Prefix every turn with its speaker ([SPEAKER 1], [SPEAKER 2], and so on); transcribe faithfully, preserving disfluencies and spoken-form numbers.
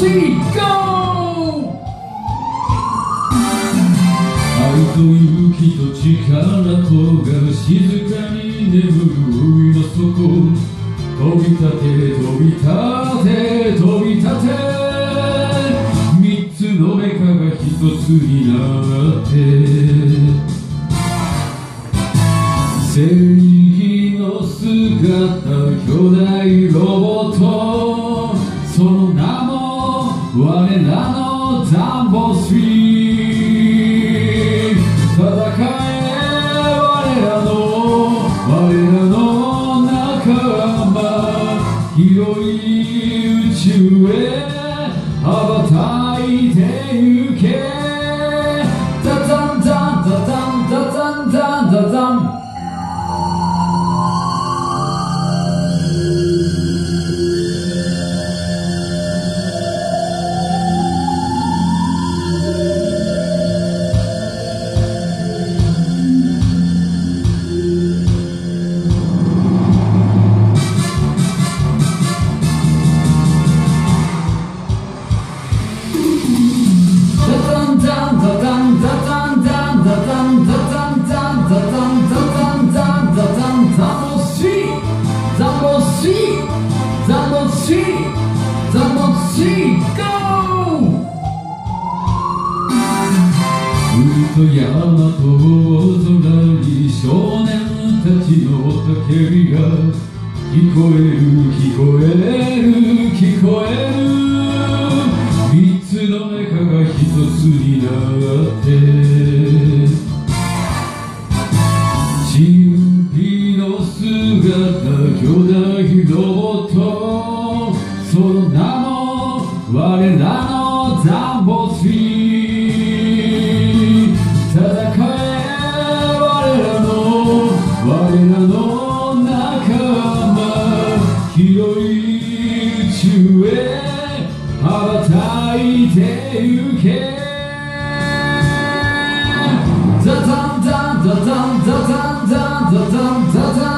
[SPEAKER 1] three go 愛と勇気と力とが静かに眠る海の底飛び立て飛び立て飛び立て三つのメカが一つになって正義の姿巨大ロボットその名も我らのダンボスリー戦え我らの我らの仲間広い宇宙へ羽ばたいてゆけダダンダンダダンダダンダンダダン海と山と空に少年たちの叫びが聞こえる聞こえる聞こえる三つのメカが一つになって神秘の姿巨大ロボットその名も我らのダンボスリー戦え我らの我らの仲間広い宇宙へ羽ばたいてゆけダダンダンダダンダダンダンダダンダダン